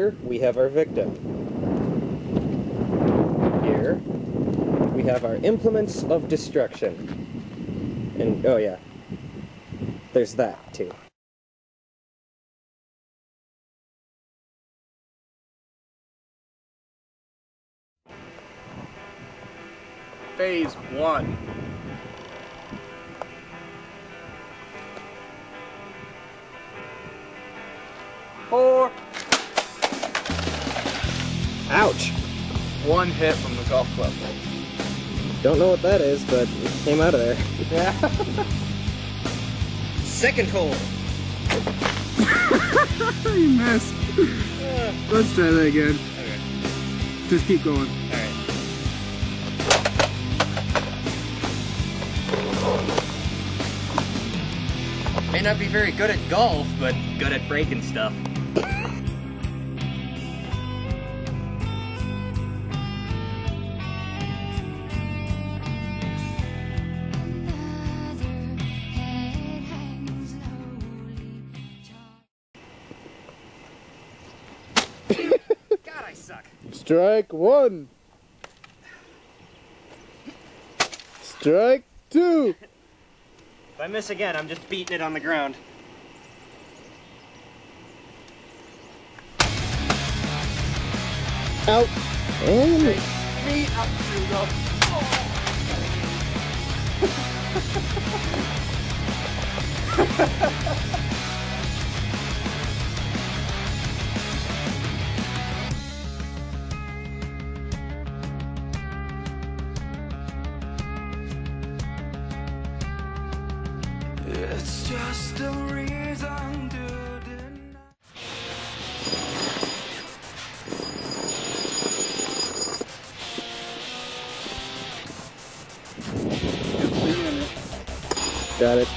Here we have our victim. Here we have our implements of destruction. And, oh yeah, there's that too. Phase 1. Four. Ouch! One hit from the golf club. Don't know what that is, but it came out of there. Yeah. Second hole! You missed. Let's try that again. Okay. Just keep going. Alright. May not be very good at golf, but good at breaking stuff. God, I suck. Strike one. Strike two. If I miss again, I'm just beating it on the ground. Out. And Me up to go. It's just a reason to deny. Got it.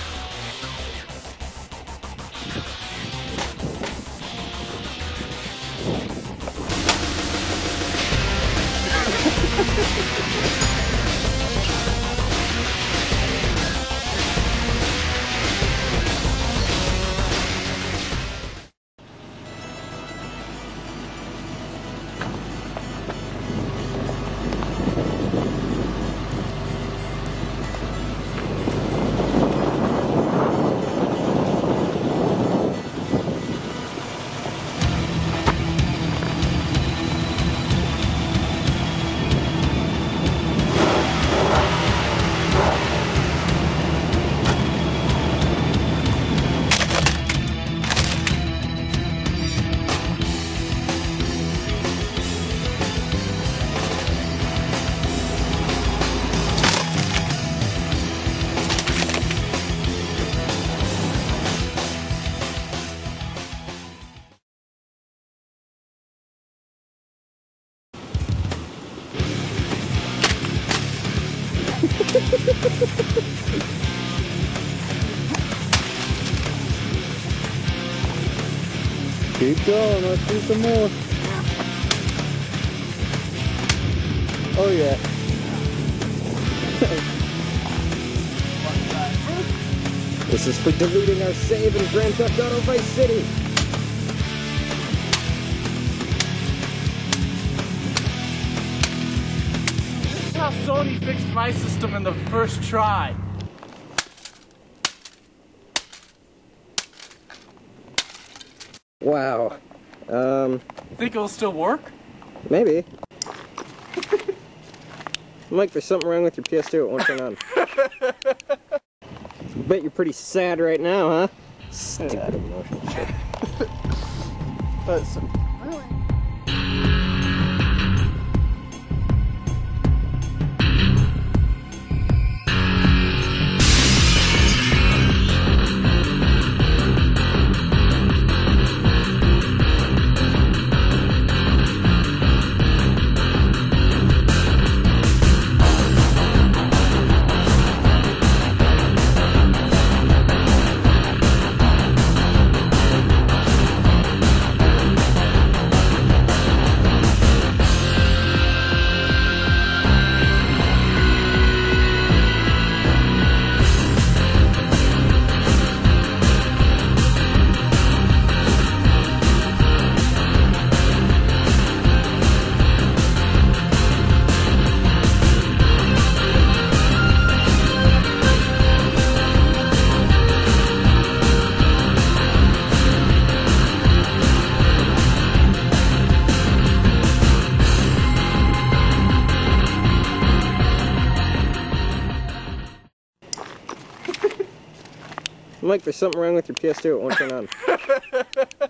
keep going. Let's do some more. Oh yeah. This is for deleting our save in Grand Theft Auto Vice City. This is how Sony fixed my system in the first try. Wow. Think it'll still work? Maybe. Mike, there's something wrong with your PS2. It won't turn on. Bet you're pretty sad right now, huh? Stupid emotional shit. Really? Mike, there's something wrong with your PS2. It won't turn on.